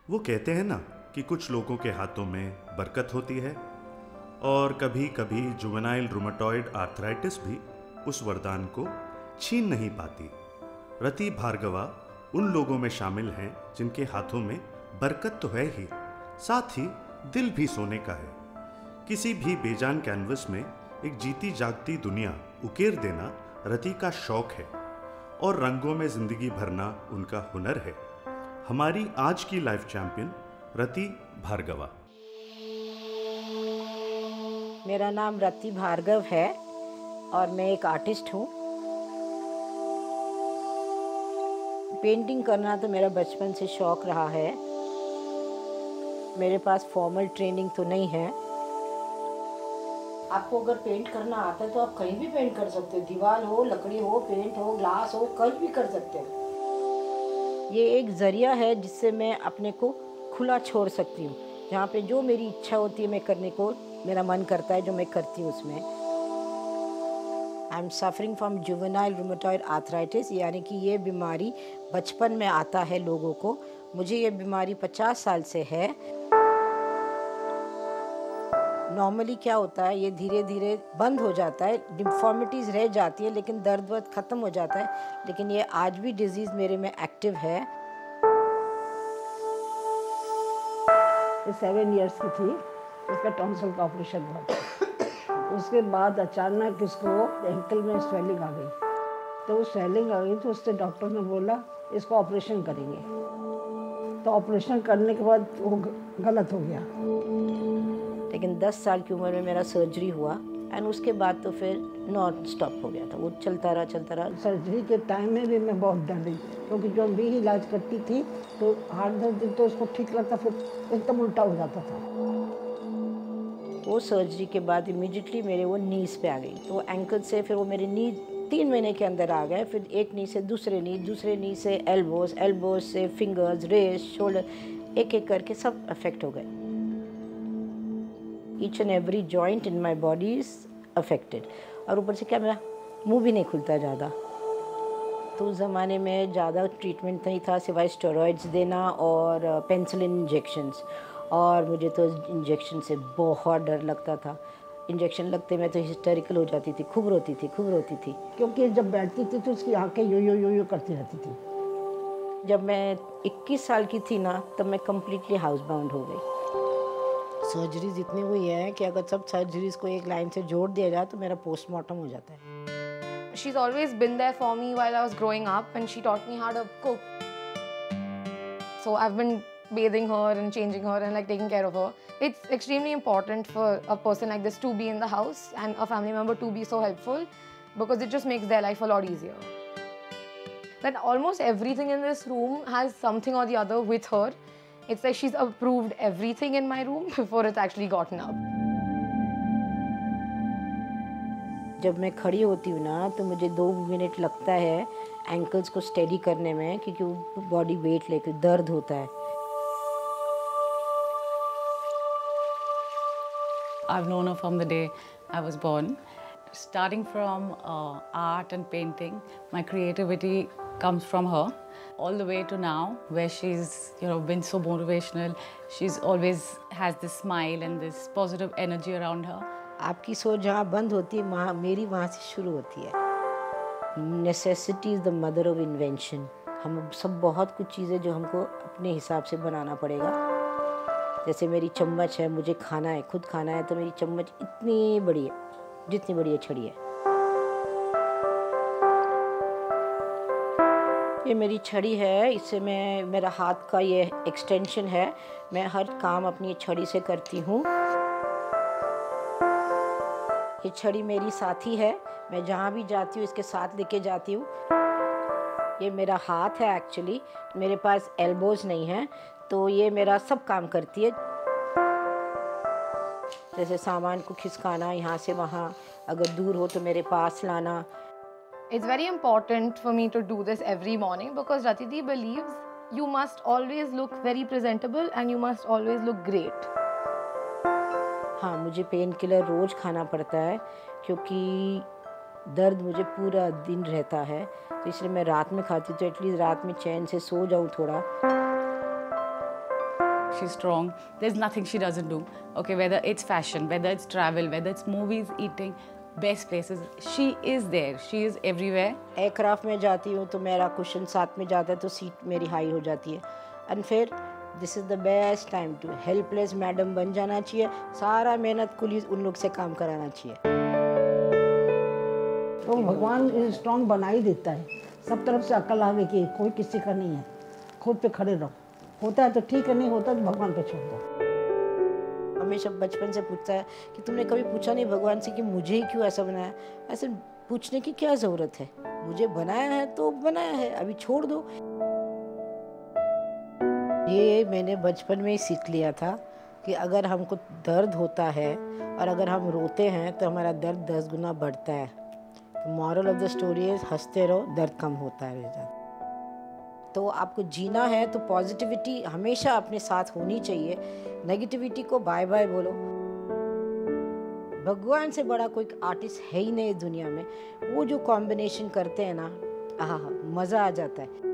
वो कहते हैं ना कि कुछ लोगों के हाथों में बरकत होती है और कभी कभी जुवेनाइल रूमेटॉइड आर्थराइटिस भी उस वरदान को छीन नहीं पाती। रति भार्गवा उन लोगों में शामिल हैं जिनके हाथों में बरकत तो है ही, साथ ही दिल भी सोने का है। किसी भी बेजान कैनवस में एक जीती जागती दुनिया उकेर देना रति का शौक है और रंगों में जिंदगी भरना उनका हुनर है। हमारी आज की लाइफ चैंपियन रति भार्गवा। मेरा नाम रति भार्गव है और मैं एक आर्टिस्ट हूँ। पेंटिंग करना तो मेरा बचपन से शौक रहा है। मेरे पास फॉर्मल ट्रेनिंग तो नहीं है। आपको अगर पेंट करना आता है तो आप कहीं भी पेंट कर सकते हो, दीवार हो, लकड़ी हो, पेंट हो, ग्लास हो, कहीं भी कर सकते हो। ये एक जरिया है जिससे मैं अपने को खुला छोड़ सकती हूँ। जहाँ पे जो मेरी इच्छा होती है मैं करने को मेरा मन करता है, जो मैं करती हूँ उसमें। I am suffering from juvenile rheumatoid arthritis, यानी कि ये बीमारी बचपन में आता है लोगों को। मुझे ये बीमारी 50 साल से है। नॉर्मली क्या होता है, ये धीरे धीरे बंद हो जाता है, डिफॉर्मिटीज़ रह जाती है, लेकिन दर्द वर्द ख़त्म हो जाता है। लेकिन ये आज भी डिजीज़ मेरे में एक्टिव है। 7 इयर्स की थी, इसका टॉन्सिल का ऑपरेशन हुआ था। उसके बाद अचानक इसको एंकल में स्वेलिंग आ गई। तो वो स्वेलिंग आ गई तो उससे डॉक्टर ने बोला इसको ऑपरेशन करेंगे। तो ऑपरेशन करने के बाद वो गलत हो गया। लेकिन 10 साल की उम्र में मेरा सर्जरी हुआ एंड उसके बाद तो फिर नॉन स्टॉप हो गया था, वो चलता रहा। सर्जरी के टाइम में भी मैं बहुत डर रही, क्योंकि जो भी इलाज करती थी तो हर 10 दिन तो उसको ठीक लगता, फिर एकदम उल्टा हो जाता था। वो सर्जरी के बाद इमीडिएटली मेरे वो नीज पे आ गई। तो एंकल से फिर वो मेरे नी 3 महीने के अंदर आ गए। फिर एक नी से दूसरे नी से एल्बोज से फिंगर्स, रिस्ट, शोल्डर, एक एक करके सब अफेक्ट हो गए। Each and every joint in my body is affected. और ऊपर से क्या, मेरा मुंह भी नहीं खुलता ज़्यादा। तो उस ज़माने में ज़्यादा ट्रीटमेंट नहीं था सिवाय स्टेरॉइड्स देना और पेनिसिलिन इंजेक्शंस। और मुझे तो इंजेक्शन से बहुत डर लगता था। इंजेक्शन लगते मैं तो हिस्टेरिकल हो जाती थी, खूब रोती थी। क्योंकि जब बैठती थी तो उसकी आंखें यो करती रहती थी। जब मैं 21 साल की थी ना, तब मैं कम्प्लीटली हाउस बाउंड हो गई। सर्जरीज इतनी हुई है कि अगर सब सर्जरीज को एक लाइन से जोड़ दिया जाए तो मेरा पोस्टमार्टम हो जाता है। She's always been there for me while I was growing up, and she taught me how to cook. So I've been bathing her and changing her and like taking care of her. It's extremely important for a person like this to be in the house and a family member to be so helpful, because it just makes their life a lot easier. That almost everything in this room has something or the other with her. It's like she's approved everything in my room before it's actually gotten up. जब मैं खड़ी होती हूँ ना तो मुझे 2 minute लगता है एंकल्स को स्टेडी करने में, क्योंकि वो बॉडी वेट लेके दर्द होता है। I've known her from the day I was born. Starting from art and painting, my creativity comes from her. All the way to now, where she's been so motivational. She's always has this smile and this positive energy around her. आपकी सोच जहाँ बंद होती है वहाँ मेरी वहाँ से शुरू होती है। Necessity is the mother of invention. हम सब बहुत कुछ चीज़ें जो हमको अपने हिसाब से बनाना पड़ेगा। जैसे मेरी चम्मच है, मुझे खाना है, खुद खाना है, तो मेरी चम्मच इतनी बड़ी है जितनी बड़ी है छड़ी है। ये मेरी छड़ी है, इससे मैं मेरा हाथ का ये एक्सटेंशन है। मैं हर काम अपनी छड़ी से करती हूँ। ये छड़ी मेरी साथी है, मैं जहाँ भी जाती हूँ इसके साथ लेके जाती हूँ। ये मेरा हाथ है एक्चुअली, मेरे पास एल्बोज नहीं है, तो ये मेरा सब काम करती है। जैसे सामान को खिसकाना यहाँ से वहाँ, अगर दूर हो तो मेरे पास लाना। It's very important for me to do this every morning because Rati Di believes you must always look very presentable and you must always look great. हाँ, मुझे पेन किलर रोज़ खाना पड़ता है क्योंकि दर्द मुझे पूरा दिन रहता है, तो इसलिए मैं रात में खाती हूँ, तो एटलीस्ट रात में चैन से सो जाऊँ थोड़ा। she's strong. There's nothing she doesn't do. Okay, whether it's fashion, whether it's travel, whether it's movies, eating, best places, she is there. She is everywhere. Aircraft में जाती हूँ तो मेरा कुशन साथ में जाता है तो सीट मेरी हाई हो जाती है. एंड फिर this is the best time to helpless madam बन जाना चाहिए. सारा मेहनत कुली उन लोग से काम कराना चाहिए. तो भगवान स्ट्रॉन्ग बना ही देता है. सब तरफ से अकल आ गई कि कोई किसी का नहीं है. खुद पे खड़े रहो. होता है तो ठीक है, नहीं होता तो भगवान पे छोड़ दो. हमेशा बचपन से पूछता है कि तुमने कभी पूछा नहीं भगवान से कि मुझे ही क्यों ऐसा बनाया. ऐसे पूछने की क्या ज़रूरत है. मुझे बनाया है तो बनाया है, अभी छोड़ दो. ये मैंने बचपन में ही सीख लिया था कि अगर हमको दर्द होता है और अगर हम रोते हैं तो हमारा दर्द 10 गुना बढ़ता है. Moral of the story is हंसते रहो, दर्द कम होता है. तो आपको जीना है तो पॉजिटिविटी हमेशा अपने साथ होनी चाहिए. नेगेटिविटी को बाय बाय बोलो. भगवान से बड़ा कोई आर्टिस्ट है ही नहीं दुनिया में. वो जो कॉम्बिनेशन करते हैं ना, आहा मज़ा आ जाता है.